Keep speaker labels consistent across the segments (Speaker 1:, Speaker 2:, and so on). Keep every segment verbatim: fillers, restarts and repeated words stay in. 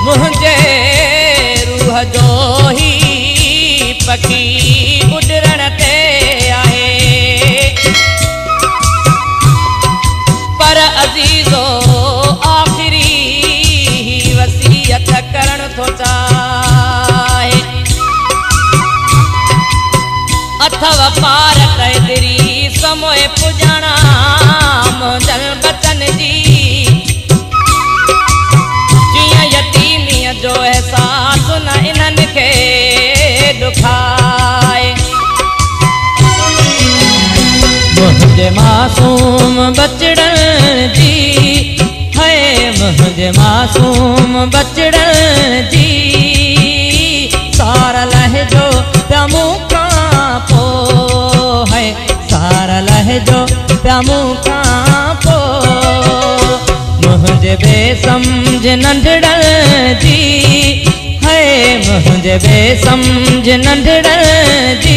Speaker 1: मुझे रूह जो ही पखी उडरण ते आए पर अजीजो आखिरी वसीयत करण थो चाहे अथव पार कैदरी समोए पुजाना मुंजल बचन जी जिया यतीमीअ जो एहसास न इन्हनि खे दुखाए मुझे मासूम बचड़न जी है मुझे मासूम बचड़न जी सारा लहजो प्यामू खां पो है सारा लहजो प्यामू खां पो मुझे बेसमझ नंढड़न जी है मुझे बेसमझ नंढड़न जी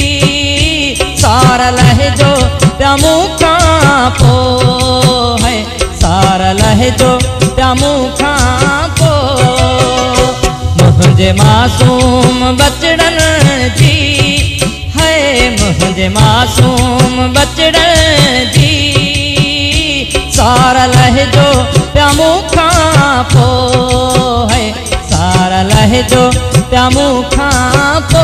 Speaker 1: सारा लहजो प्यामू खां पो है सारा लहजो प्यामू खां पो मुझे मासूम बचड़न जी है मुझे मासूम बचड़न जी सारा लहजो प्यामू खां पो है सारा लहजो प्यामू खां पो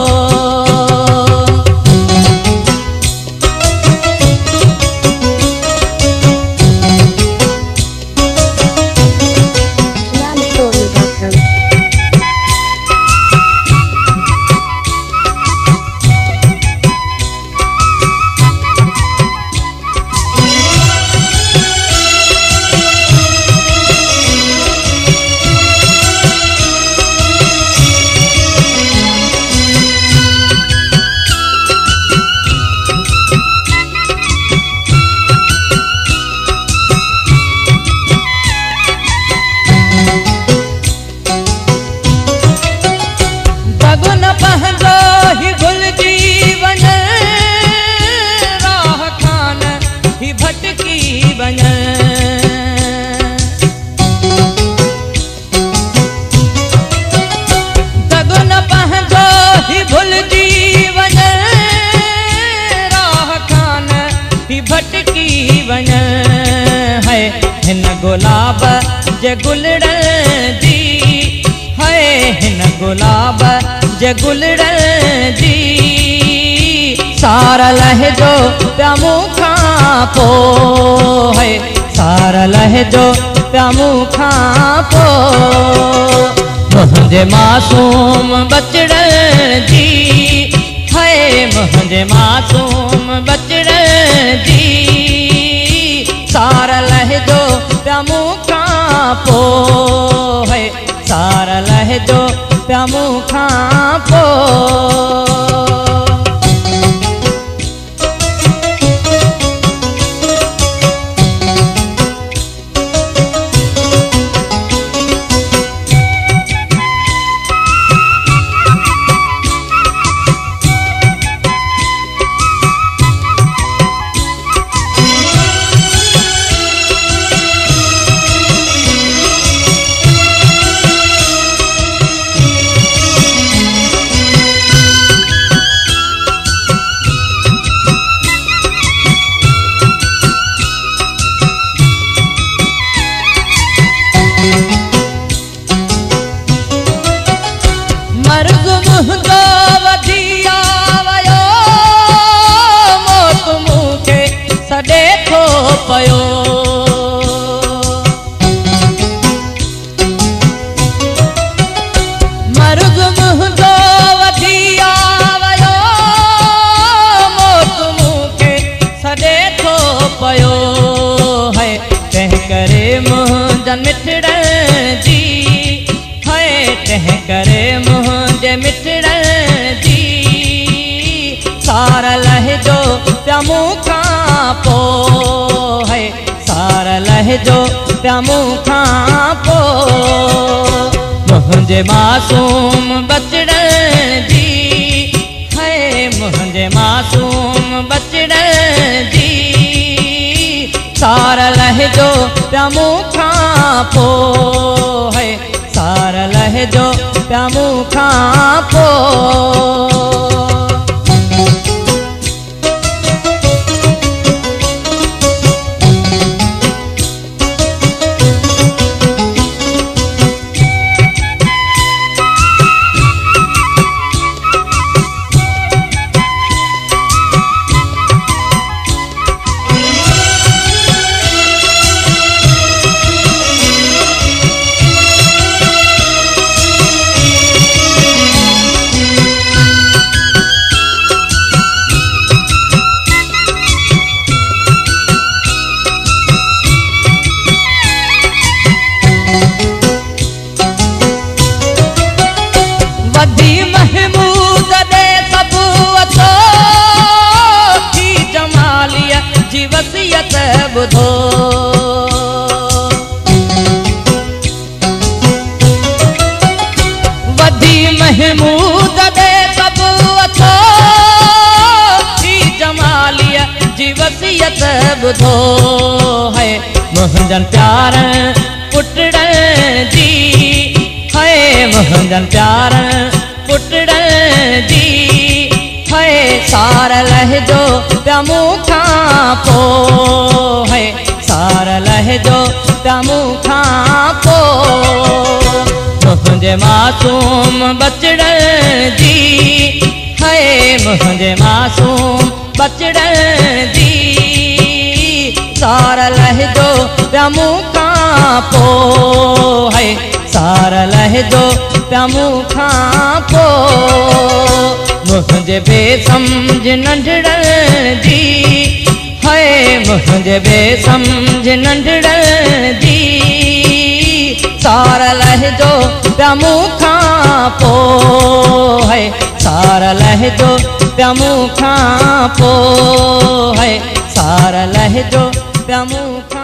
Speaker 1: गुलाब जे गुलड़न जी है हिन गुलाब जे गुलड़न जी सारा लहजो प्यामू खां पो है सारा लहजो प्यामू खां पो मुझे मासूम बचड़न जी है मुझे मासूम बचड़न जी सारा लहजो प्यामू खां पो है सारा लहजो प्यामू खां पो मिठड़न जी है तह करे मुझे मिठड़न जी सारा लहजो प्यामू खां पो है सारा लहजो प्यामू खां पो मुझे मासूम बचड़न जी है मुझे मासूम बचड़न जी सारा लहजो प्यामू खां पो है सार लहजो प्या मूंखां पोइ। बुधो वधी महमूद दे सब अथो ही जमालिया जी वसियत बुधो है मुंहिंजन प्यार पुटड़न जी है मुंहिंजन प्यार पुटड़न जी है सार लहजो प्या मूंखां पोइ है सार लहजो प्या मूंखां पोइ। मुंहिंजे मासूम बचड़न जी है मुंहिंजे मासूम बचड़न जी सार लहजो प्या मूंखां पोइ है सार लहजो प्या मूंखां पोइ। मुंहिंजे बेसमझ नंढड़न जी है मुंहिंजे बेसमझ नंढड़न जी सार लहजो प्या मूंखां पोइ है सार लहजो प्या मूंखां पोइ है सार लहजो प्या मूंखां